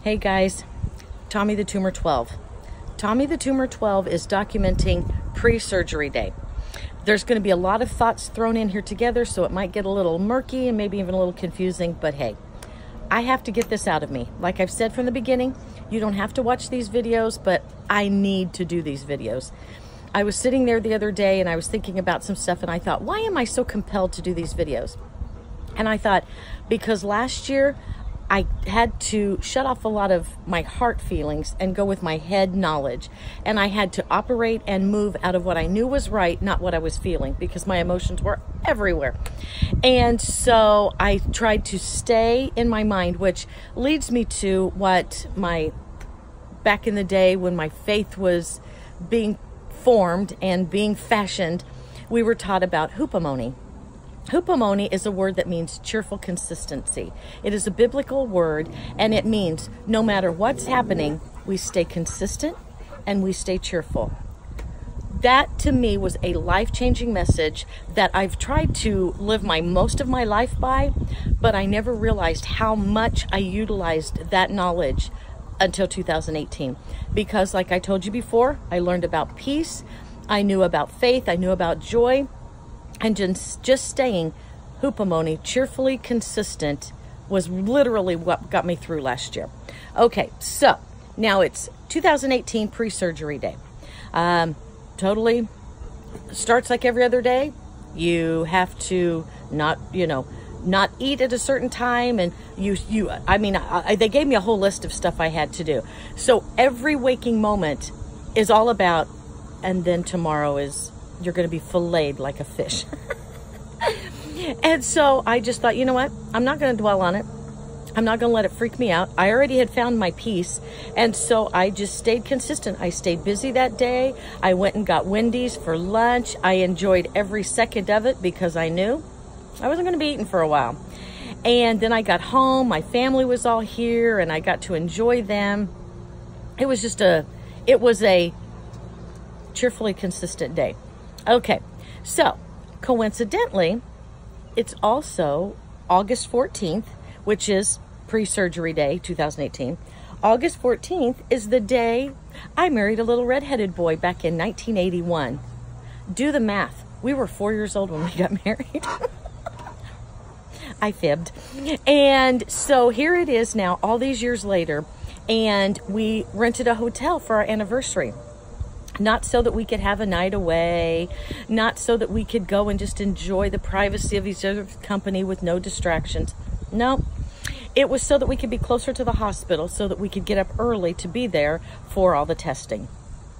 Hey guys, Tommy the Tumor 12. Tommy the Tumor 12 is documenting pre-surgery day. There's going to be a lot of thoughts thrown in here together, so it might get a little murky and maybe even a little confusing, but hey, I have to get this out of me. Like I've said from the beginning, you don't have to watch these videos, but I need to do these videos. I was sitting there the other day and I was thinking about some stuff and I thought, why am I so compelled to do these videos? And I thought, because last year I had to shut off a lot of my heart feelings and go with my head knowledge. And I had to operate and move out of what I knew was right, not what I was feeling, because my emotions were everywhere. And so I tried to stay in my mind, which leads me to what back in the day when my faith was being formed and being fashioned, we were taught about hupomone. Hupomone is a word that means cheerful consistency. It is a biblical word, and it means no matter what's happening, we stay consistent and we stay cheerful. That to me was a life-changing message that I've tried to live most of my life by, but I never realized how much I utilized that knowledge until 2018. Because like I told you before, I learned about peace, I knew about faith, I knew about joy, and just staying hupomone, cheerfully consistent, was literally what got me through last year. Okay, so now it's 2018 pre-surgery day. Totally starts like every other day. You have to not eat at a certain time, and they gave me a whole list of stuff I had to do. So every waking moment is all about, and then tomorrow is, you're going to be filleted like a fish. And so I just thought, you know what? I'm not going to dwell on it. I'm not going to let it freak me out. I already had found my peace. And so I just stayed consistent. I stayed busy that day. I went and got Wendy's for lunch. I enjoyed every second of it because I knew I wasn't going to be eating for a while. And then I got home. My family was all here and I got to enjoy them. It was a cheerfully consistent day. Okay, so coincidentally, it's also August 14th, which is pre-surgery day, 2018. August 14th is the day I married a little redheaded boy back in 1981. Do the math. We were 4 years old when we got married. I fibbed. And so here it is now, all these years later, and we rented a hotel for our anniversary. Not so that we could have a night away, not so that we could go and just enjoy the privacy of each other's company with no distractions. No, it was so that we could be closer to the hospital, so that we could get up early to be there for all the testing.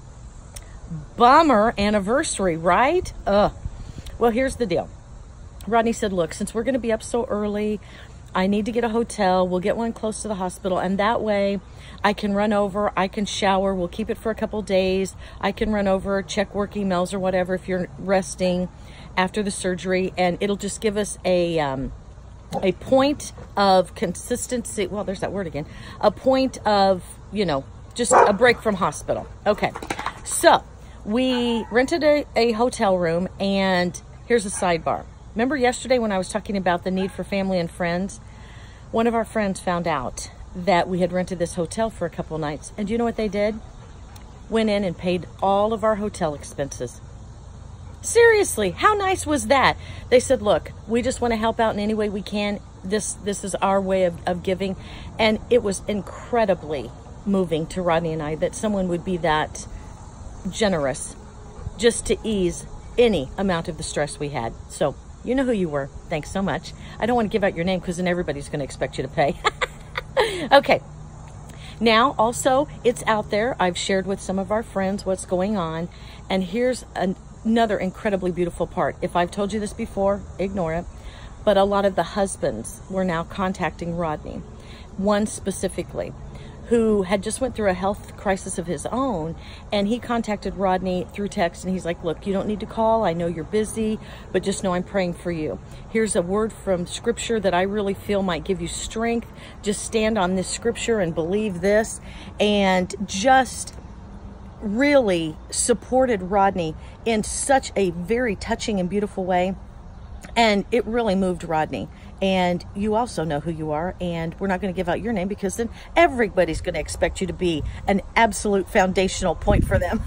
Bummer anniversary, right? Well, here's the deal. Rodney said, look, since we're going to be up so early, I need to get a hotel. We'll get one close to the hospital, and that way I can run over, I can shower, we'll keep it for a couple days. I can run over, check work emails or whatever if you're resting after the surgery, and it'll just give us a point of consistency. Well, there's that word again. A point of, just a break from hospital. Okay, so we rented a hotel room, and here's a sidebar. Remember yesterday when I was talking about the need for family and friends? One of our friends found out that we had rented this hotel for a couple nights. And do you know what they did? Went in and paid all of our hotel expenses. Seriously, how nice was that? They said, look, we just want to help out in any way we can. This is our way of giving. And it was incredibly moving to Rodney and I that someone would be that generous just to ease any amount of the stress we had. So you know who you were. Thanks so much. I don't want to give out your name because then everybody's going to expect you to pay. Okay. Now, also, it's out there. I've shared with some of our friends what's going on. And here's another incredibly beautiful part. If I've told you this before, ignore it. But a lot of the husbands were now contacting Rodney. One specifically, who had just went through a health crisis of his own, and he contacted Rodney through text, and he's like, look, you don't need to call. I know you're busy, but just know I'm praying for you. Here's a word from scripture that I really feel might give you strength. Just stand on this scripture and believe this. And just really supported Rodney in such a very touching and beautiful way. And it really moved Rodney. And you also know who you are, and we're not going to give out your name because then everybody's going to expect you to be an absolute foundational point for them.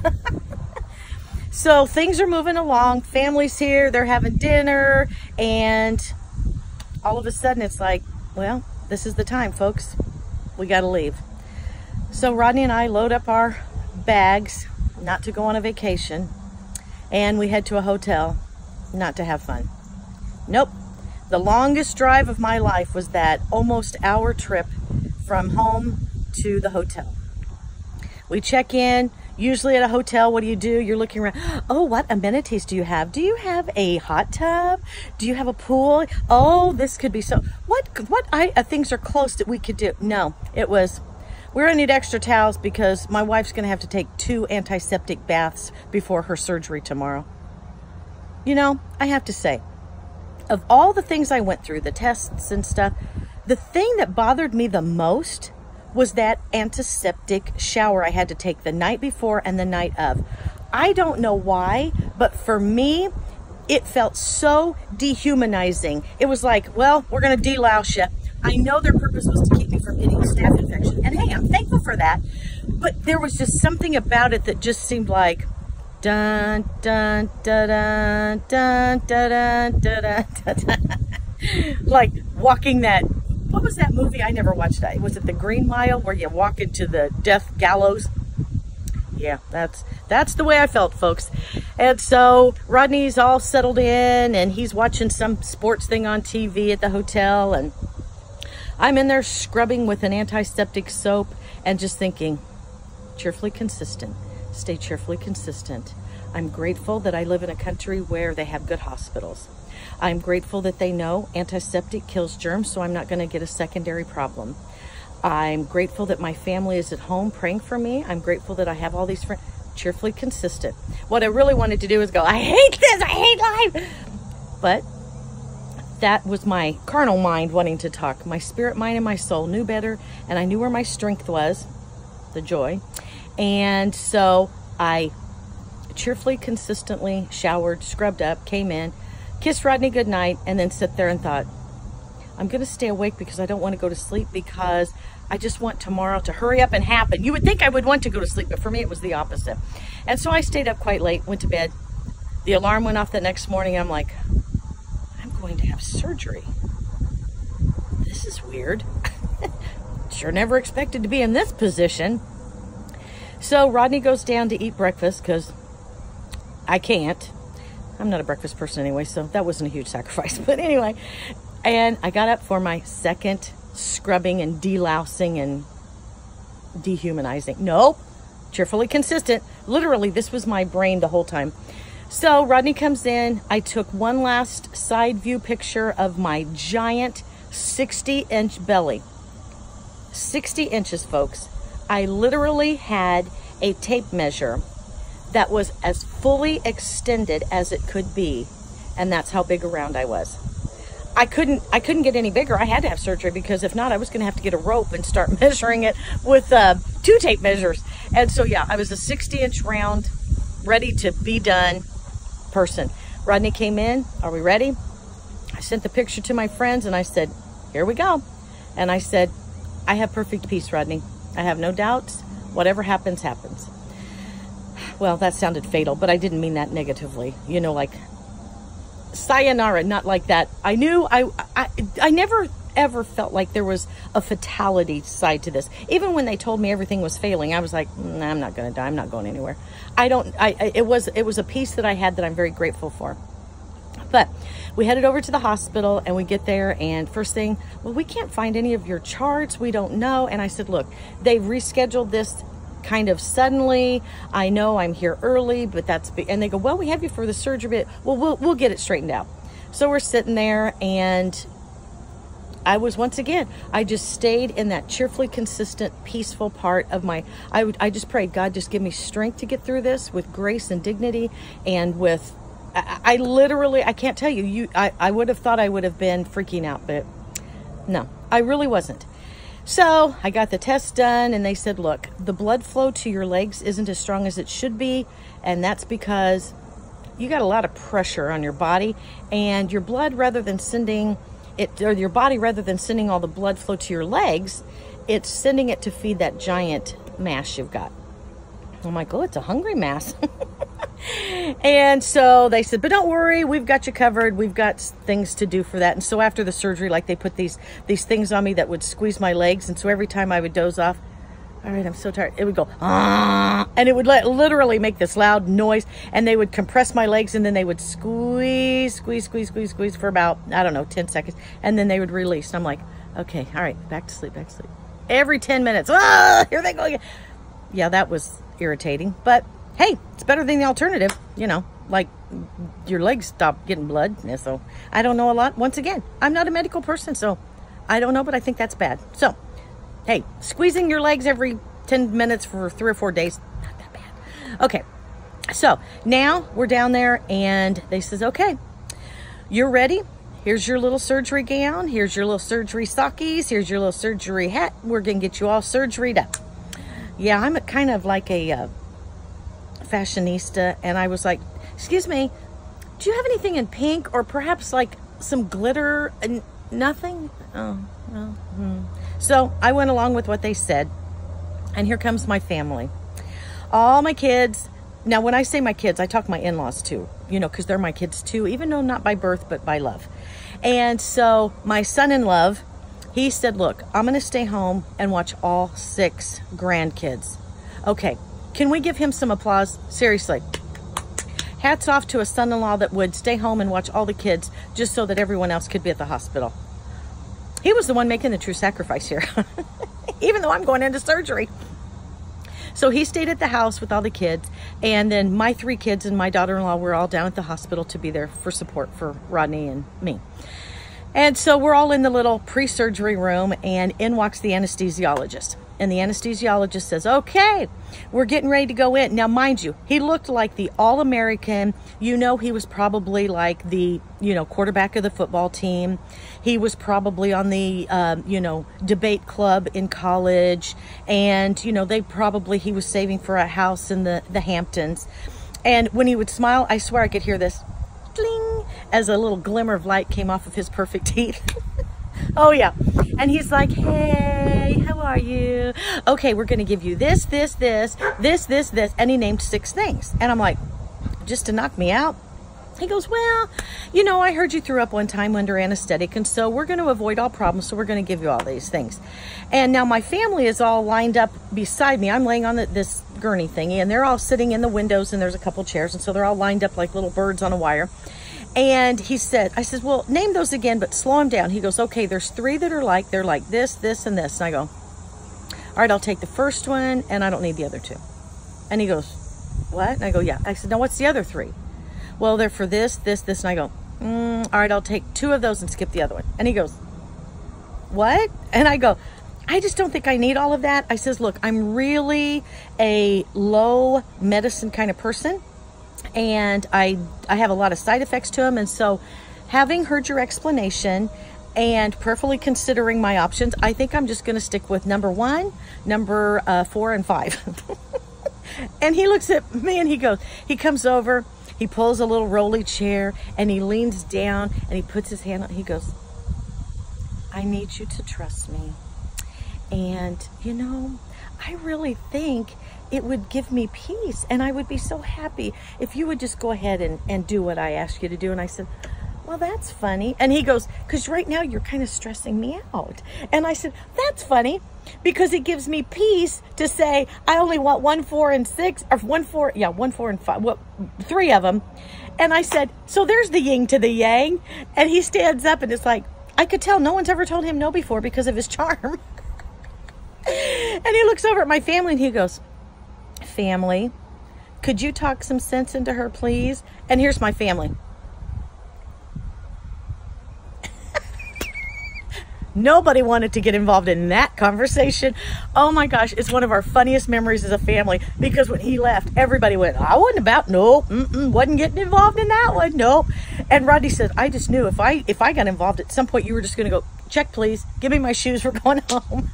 So things are moving along. Family's here, they're having dinner, and all of a sudden it's like, well, this is the time, folks. We got to leave. So Rodney and I load up our bags, not to go on a vacation, and we head to a hotel, not to have fun. Nope. The longest drive of my life was that almost hour trip from home to the hotel. We check in. Usually at a hotel, what do? You're looking around. Oh, what amenities do you have? Do you have a hot tub? Do you have a pool? Oh, this could be so. What things are close that we could do? No, it was, we're gonna need extra towels because my wife's gonna have to take 2 antiseptic baths before her surgery tomorrow. You know, I have to say, of all the things I went through, the tests and stuff, the thing that bothered me the most was that antiseptic shower I had to take the night before and the night of. I don't know why, but for me, it felt so dehumanizing. It was like, well, we're gonna delouse you. I know their purpose was to keep me from getting a staph infection, and hey, I'm thankful for that. But there was just something about it that just seemed like, dun dun dun dun dun dun dun dun dun. Like walking that. What was that movie? I never watched that. Was it The Green Mile, where you walk into the death gallows? Yeah, that's the way I felt, folks. And so Rodney's all settled in, and he's watching some sports thing on TV at the hotel, and I'm in there scrubbing with an antiseptic soap and just thinking, cheerfully consistent. Stay cheerfully consistent. I'm grateful that I live in a country where they have good hospitals. I'm grateful that they know antiseptic kills germs, so I'm not going to get a secondary problem. I'm grateful that my family is at home praying for me. I'm grateful that I have all these friends. Cheerfully consistent. What I really wanted to do is go, I hate this, I hate life. But that was my carnal mind wanting to talk. My spirit, mind, and my soul knew better, and I knew where my strength was, the joy. And so I cheerfully, consistently showered, scrubbed up, came in, kissed Rodney goodnight, and then sit there and thought, I'm going to stay awake because I don't want to go to sleep because I just want tomorrow to hurry up and happen. You would think I would want to go to sleep, but for me it was the opposite. And so I stayed up quite late, went to bed. The alarm went off the next morning. I'm like, I'm going to have surgery. This is weird. Sure never expected to be in this position. So Rodney goes down to eat breakfast because I can't. I'm not a breakfast person anyway, so that wasn't a huge sacrifice. But anyway, and I got up for my second scrubbing and delousing and dehumanizing. Nope, cheerfully consistent. Literally, this was my brain the whole time. So Rodney comes in. I took one last side view picture of my giant 60-inch belly. 60 inches, folks. I literally had a tape measure that was as fully extended as it could be, and that's how big around I was. I couldn't get any bigger. I had to have surgery because if not, I was going to have to get a rope and start measuring it with 2 tape measures. And so yeah, I was a 60-inch round, ready to be done person. Rodney came in. Are we ready? I sent the picture to my friends and I said, here we go. And I said, I have perfect peace, Rodney. I have no doubts. Whatever happens, happens. Well, that sounded fatal, but I didn't mean that negatively. You know, like sayonara, not like that. I knew I never ever felt like there was a fatality side to this. Even when they told me everything was failing, I was like, nah, I'm not going to die. I'm not going anywhere. It was a piece that I had that I'm very grateful for. But we headed over to the hospital and we get there, and first thing, well, we can't find any of your charts. We don't know. And I said, look, they rescheduled this kind of suddenly. I know I'm here early, but and they go, well, we have you for the surgery, but we'll get it straightened out. So we're sitting there, and I was, once again, I just stayed in that cheerfully consistent, peaceful part of my, I just prayed, God, just give me strength to get through this with grace and dignity, and with, I literally, I can't tell you, I would have thought I would have been freaking out, but no, I really wasn't. So I got the test done, and they said, look, the blood flow to your legs isn't as strong as it should be, and that's because you got a lot of pressure on your body, and your blood, rather than sending or your body, rather than sending all the blood flow to your legs, it's sending it to feed that giant mass you've got. I'm like, oh, it's a hungry mass. And so they said, but don't worry, we've got you covered. We've got things to do for that. And so after the surgery, like, they put these things on me that would squeeze my legs. And so every time I would doze off, all right, I'm so tired, it would go, ah, and it would literally make this loud noise. And they would compress my legs, and then they would squeeze for about, I don't know, 10 seconds. And then they would release. And I'm like, okay, all right, back to sleep. Every 10 minutes, ah, here they go again. Yeah, that was irritating. But hey, it's better than the alternative, you know, like your legs stop getting blood. And so I don't know a lot. Once again, I'm not a medical person, so I don't know, but I think that's bad. So, hey, squeezing your legs every 10 minutes for 3 or 4 days, not that bad. Okay, so now we're down there, and they says, okay, you're ready. Here's your little surgery gown. Here's your little surgery sockies. Here's your little surgery hat. We're going to get you all surgeryed up. Yeah, I'm kind of like a fashionista, and I was like, excuse me, do you have anything in pink, or perhaps like some glitter? And nothing. Oh, well, So I went along with what they said, and here comes my family, all my kids. Now, when I say my kids, I talk my in-laws too, you know, because they're my kids too, even though not by birth, but by love. And so my son-in-law, he said, look, I'm going to stay home and watch all 6 grandkids. Okay, can we give him some applause? Seriously. Hats off to a son-in-law that would stay home and watch all the kids just so that everyone else could be at the hospital. He was the one making the true sacrifice here, even though I'm going into surgery. So he stayed at the house with all the kids, and then my 3 kids and my daughter-in-law were all down at the hospital to be there for support for Rodney and me. And so we're all in the little pre-surgery room, and in walks the anesthesiologist. And the anesthesiologist says, okay, we're getting ready to go in. Now, mind you, he looked like the All-American. You know, he was probably like the, you know, quarterback of the football team. He was probably on the, you know, debate club in college. And, you know, he was saving for a house in the Hamptons. And when he would smile, I swear I could hear this, ding, as a little glimmer of light came off of his perfect teeth. Oh, yeah. And he's like, hey, how are you? Okay, we're going to give you this. And he named 6 things. And I'm like, just to knock me out? He goes, well, you know, I heard you threw up one time under anesthetic, and so we're going to avoid all problems, so we're going to give you all these things. And now my family is all lined up beside me. I'm laying on this gurney thingy, and they're all sitting in the windows, and there's a couple chairs, and so they're all lined up like little birds on a wire. And I said, well, name those again, but slow them down. He goes, okay, there's 3 that are like, they're like this, this, and this. And I go, all right, I'll take the first one, and I don't need the other 2. And he goes, what? And I go, yeah. I said, now what's the other 3? Well, they're for this, this, this. And I go, all right, I'll take 2 of those and skip the other one. And he goes, what? And I go, I just don't think I need all of that. I says, look, I'm really a low medicine kind of person, and I have a lot of side effects to them. And so having heard your explanation and prayerfully considering my options, I think I'm just going to stick with number 1, number 4, and 5. And he looks at me, and he comes over, he pulls a little rolly chair, and he leans down, and he puts his hand on, he goes, I need you to trust me. And, you know, I really think it would give me peace, and I would be so happy if you would just go ahead and do what I asked you to do. And I said, well, that's funny. And he goes, because right now you're kind of stressing me out. And I said, that's funny, because it gives me peace to say I only want 1, 4, and 6, or 1, 4, yeah, 1, 4, and 5, well, 3 of them. And I said, so there's the yin to the yang. And he stands up, and it's like, I could tell no one's ever told him no before because of his charm. And he looks over at my family, and he goes, family, could you talk some sense into her, please? And here's my family. Nobody wanted to get involved in that conversation. Oh my gosh, it's one of our funniest memories as a family, because when he left, everybody went, I wasn't about, no, wasn't getting involved in that one, no. And Rodney said, I just knew if I got involved at some point, you were just going to go, check please, give me my shoes, we're going home.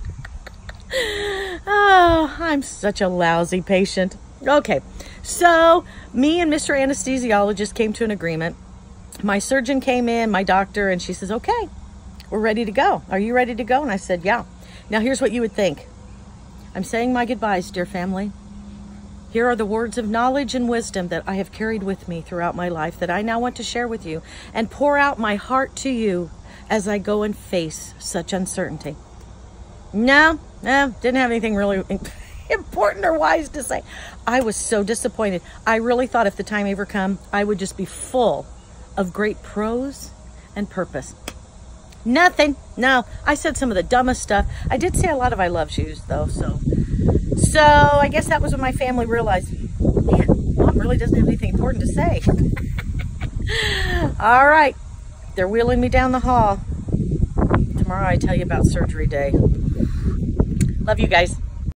Oh, I'm such a lousy patient. Okay, so me and Mr. Anesthesiologist came to an agreement. My surgeon came in, my doctor, and she says, okay, we're ready to go. Are you ready to go? And I said, yeah. Now here's what you would think. I'm saying my goodbyes, dear family. Here are the words of knowledge and wisdom that I have carried with me throughout my life that I now want to share with you and pour out my heart to you as I go and face such uncertainty. No, didn't have anything really important or wise to say. I was so disappointed. I really thought if the time ever come, I would just be full of great prose and purpose. Nothing. No, I said some of the dumbest stuff. I did say a lot of I love yous though, so I guess that was when my family realized, man, Mom really doesn't have anything important to say. All right, they're wheeling me down the hall. Tomorrow I tell you about surgery day. Love you guys.